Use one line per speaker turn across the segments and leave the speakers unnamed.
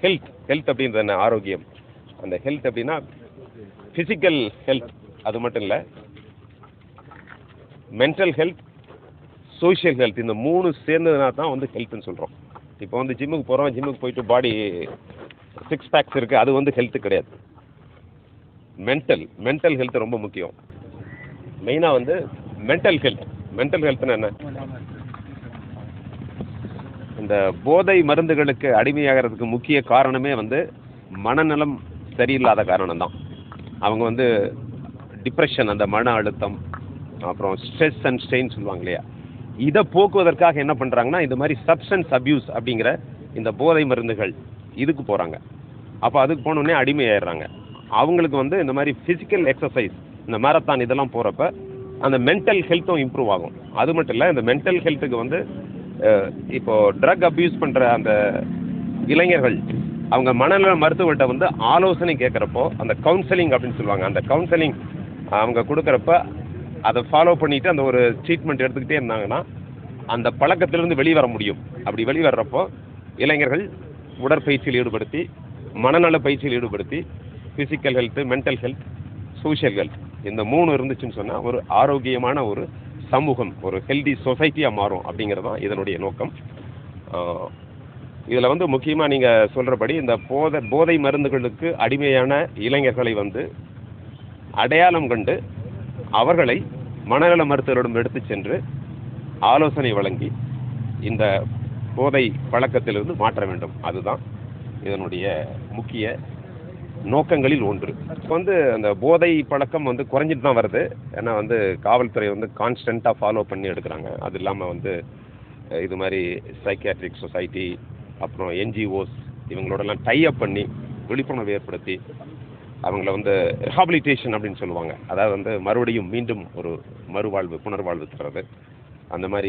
Health அப்படின்றது என்ன? ஆரோக்கியம். அந்த ஹெல்த் அப்படின்னா ஃபிசிக்கல் ஹெல்த் அது மட்டும் இல்லை, மென்டல் ஹெல்த், சோஷியல் ஹெல்த், இந்த 3 சேர்ந்ததுனா தான் வந்து ஹெல்த்னு சொல்கிறோம். இப்போ வந்து ஜிம்முக்கு போகிறோம், ஜிம்முக்கு போயிட்டு பாடி 6 பேக்ஸ் இருக்குது, அது வந்து ஹெல்த்து கிடையாது. மென்டல் ஹெல்த் ரொம்ப முக்கியம். மெயினாக வந்து மென்டல் ஹெல்த்னா என்ன? இந்த போதை மருந்துகளுக்கு அடிமையாகிறதுக்கு முக்கிய காரணமே வந்து மனநலம் சரியில்லாத காரணம் தான். அவங்க வந்து டிப்ரெஷன், அந்த மன அழுத்தம், அப்புறம் ஸ்ட்ரெஸ் அண்ட் ஸ்ட்ரெயின் சொல்லுவாங்க இல்லையா, இதை போக்குவதற்காக என்ன பண்ணுறாங்கன்னா இந்த மாதிரி சப்ஸ்டன்ஸ் அப்யூஸ் அப்படிங்கிற இந்த போதை மருந்துகள் இதுக்கு போகிறாங்க. அப்போ அதுக்கு போனோடனே அடிமையாயிடுறாங்க. அவங்களுக்கு வந்து இந்த மாதிரி ஃபிசிக்கல் எக்ஸசைஸ், இந்த மேரத்தான் இதெல்லாம் போகிறப்ப அந்த மென்டல் ஹெல்த்தும் இம்ப்ரூவ் ஆகும். அது மட்டும் இல்லை, இந்த மென்டல் ஹெல்த்துக்கு வந்து இப்போது ட்ரக் அப்யூஸ் பண்ணுற அந்த இளைஞர்கள் அவங்க மனநல மருத்துவர்கிட்ட வந்து ஆலோசனை கேட்குறப்போ, அந்த கவுன்சிலிங் அப்படின்னு சொல்லுவாங்க, அந்த கவுன்சிலிங் அவங்க கொடுக்குறப்ப அதை ஃபாலோ பண்ணிவிட்டு அந்த ஒரு ட்ரீட்மெண்ட் எடுத்துக்கிட்டே இருந்தாங்கன்னா அந்த பழக்கத்திலிருந்து வெளிவர முடியும். அப்படி வெளிவர்றப்போ இளைஞர்கள் உடற்பயிற்சியில் ஈடுபடுத்தி, மனநல பயிற்சியில் ஈடுபடுத்தி, physical health, mental health, social health, இந்த 3 இருந்துச்சுன்னு சொன்னால் ஒரு ஆரோக்கியமான ஒரு சமூகம், ஒரு ஹெல்தி சொசைட்டியாக மாறும் அப்படிங்கிறது தான் இதனுடைய நோக்கம். இதில் வந்து முக்கியமாக நீங்கள் சொல்கிறபடி இந்த போதை மருந்துகளுக்கு அடிமையான இளைஞர்களை வந்து அடையாளம் கண்டு அவர்களை மனநல மருத்துவரிடம் எடுத்து சென்று ஆலோசனை வழங்கி இந்த போதை பழக்கத்திலிருந்து மாற்ற வேண்டும். அதுதான் இதனுடைய முக்கிய நோக்கங்களில் ஒன்று. இப்போ வந்து அந்த போதை பழக்கம் வந்து குறைஞ்சிட்டு தான் வருது. ஏன்னா வந்து காவல்துறை வந்து கான்ஸ்டண்ட்டாக ஃபாலோ பண்ணி எடுக்கிறாங்க. அது இல்லாமல் வந்து இது மாதிரி சைக்கியாட்ரிக் சொசைட்டி, அப்புறம் என்ஜிஓஸ் இவங்களோடலாம் டைஅப் பண்ணி விழிப்புணர்வு ஏற்படுத்தி அவங்கள வந்து ரிஹாபிலிட்டேஷன் அப்படின்னு சொல்லுவாங்க. அதாவது வந்து மறுபடியும் மீண்டும் ஒரு புனர்வாழ்வு தர்றது, அந்த மாதிரி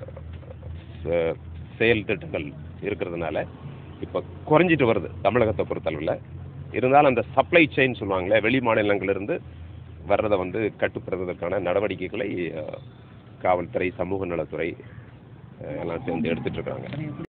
செயல் திட்டங்கள் இருக்கிறதுனால இப்போ குறைஞ்சிட்டு வருது தமிழகத்தை பொறுத்தளவில். இருந்தாலும் அந்த சப்ளை செயின் சொல்லுவாங்களே, வெளி மாநிலங்களிலிருந்து வர்றதை வந்து கட்டுப்படுத்துவதற்கான நடவடிக்கைகளை காவல்துறை, சமூக நலத்துறை எல்லாம் சேர்ந்து எடுத்துகிட்டு இருக்காங்க.